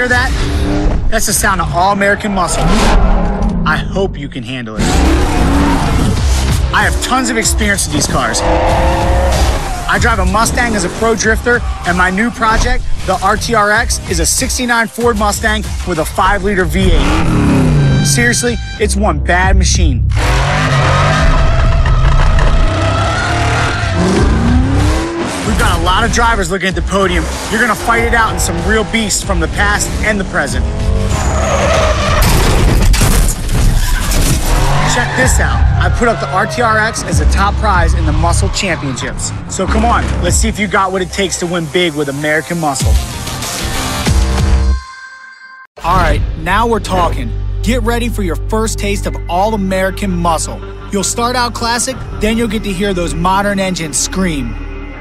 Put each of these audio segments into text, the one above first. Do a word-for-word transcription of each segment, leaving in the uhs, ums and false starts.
hear that? That's the sound of all-American muscle. I hope you can handle it. I have tons of experience with these cars. I drive a Mustang as a pro drifter, and my new project, the R T R X, is a sixty-nine Ford Mustang with a five liter V eight. Seriously, it's one bad machine. We've got a lot of drivers looking at the podium. You're gonna fight it out in some real beasts from the past and the present. Check this out. I put up the R T R X as a top prize in the Muscle Championships. So come on, let's see if you got what it takes to win big with American Muscle. All right, now we're talking. Get ready for your first taste of all-American muscle. You'll start out classic, then you'll get to hear those modern engines scream.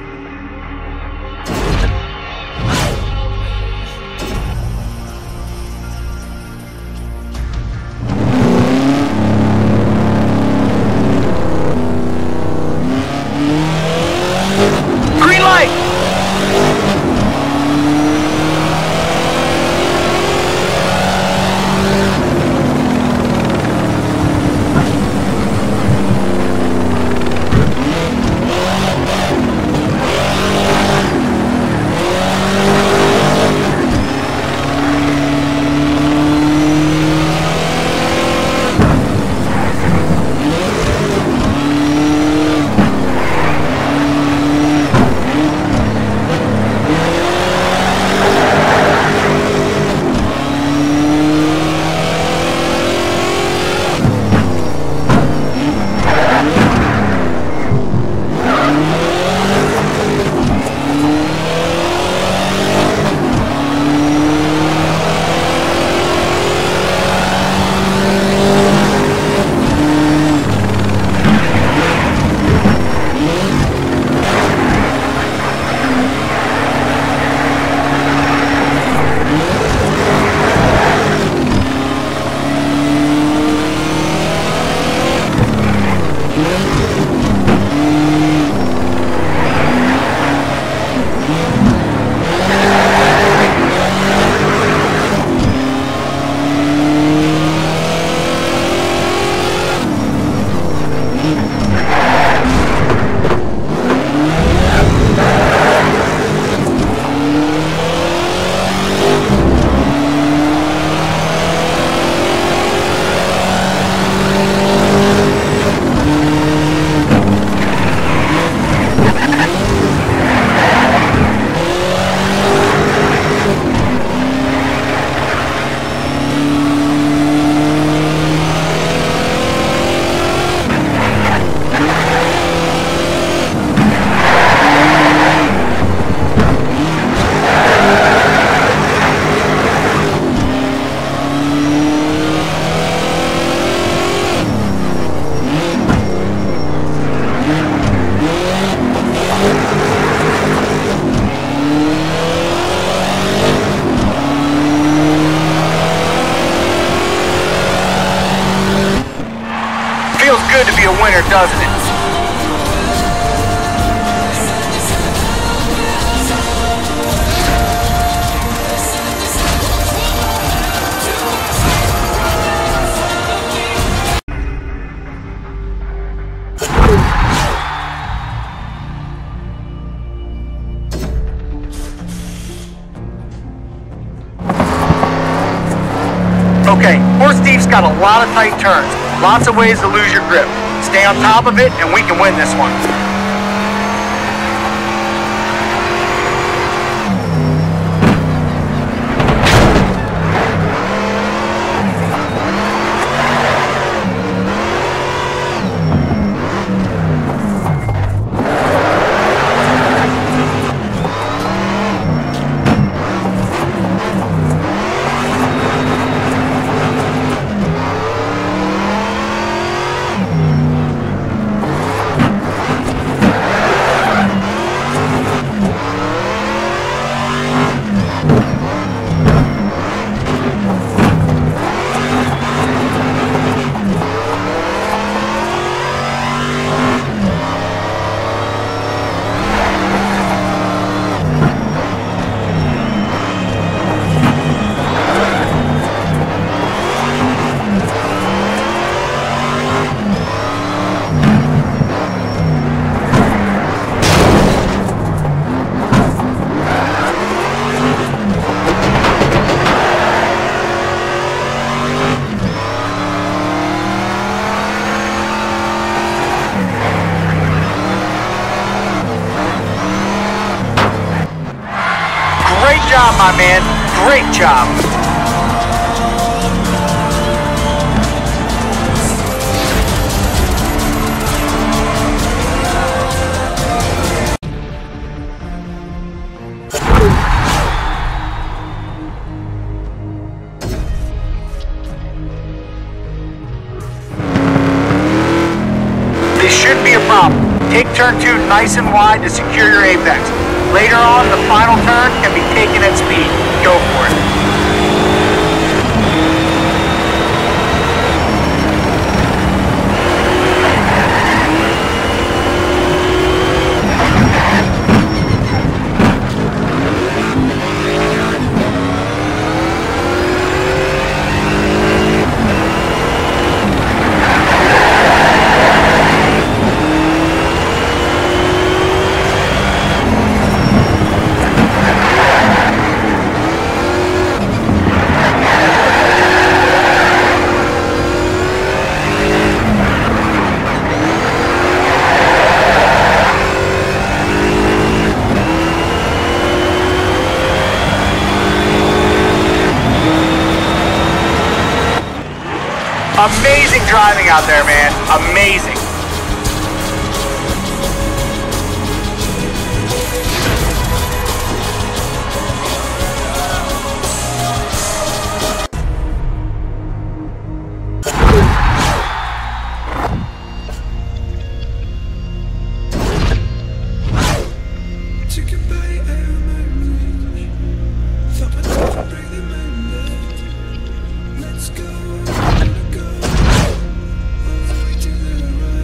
Good to be a winner, doesn't it? Okay, Horse Thief's got a lot of tight turns. Lots of ways to lose your grip. Stay on top of it and we can win this one. my man. Great job. This shouldn't be a problem. Take turn two nice and wide to secure your apex. Later on, the final turn can be taken at speed. Go for it. Amazing driving out there, man. Amazing. Let's go.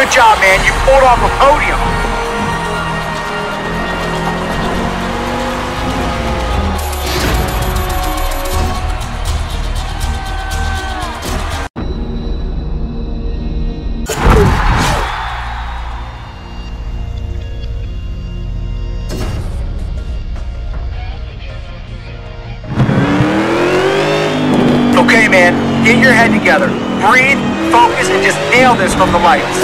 Good job, man. You pulled off a podium. Okay, man, get your head together. Breathe, focus, and just nail this from the lights.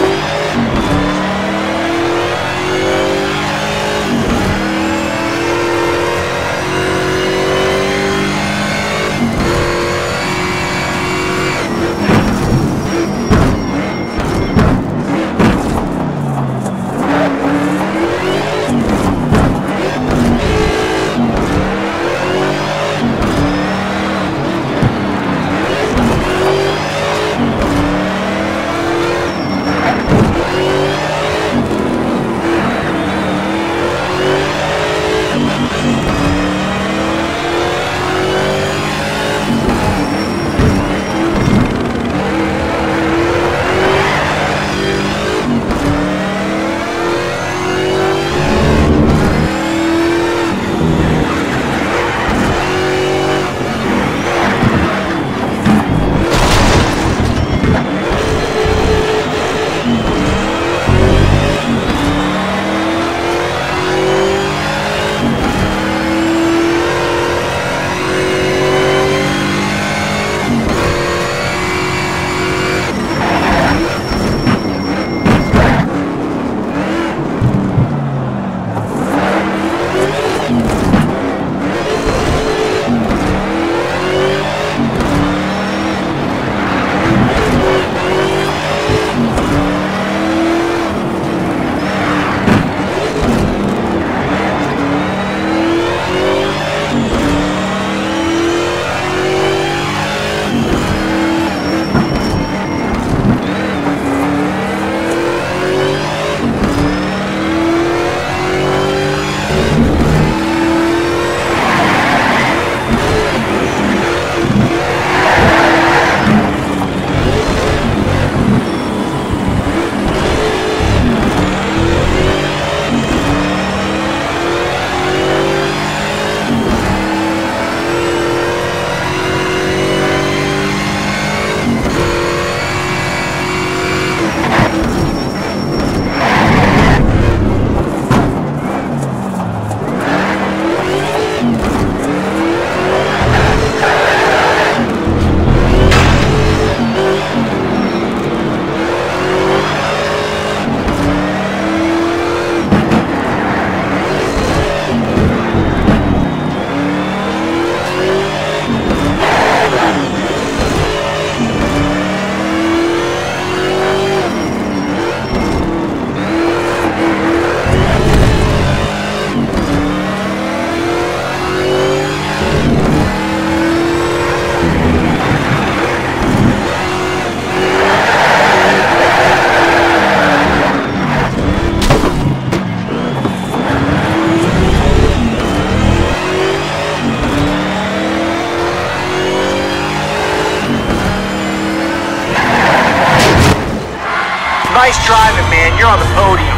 Nice driving, man. You're on the podium.